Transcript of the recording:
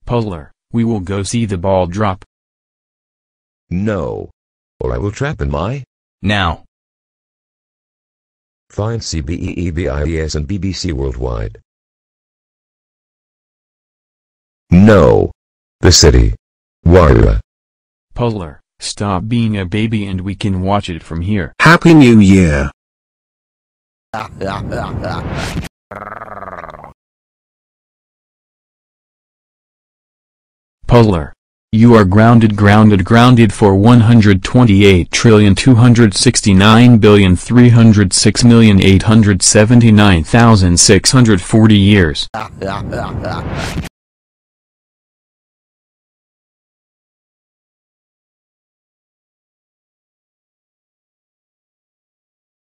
Puzzler, we will go see the Balldrop. No. Or I will trap in my... Now. Find CBEEBIES and BBC Worldwide. No. The city. IRYO. Puzzler, stop being a baby and we can watch it from here. Happy New Year. Puzzler. You are grounded for 128,269,306,879,640 years.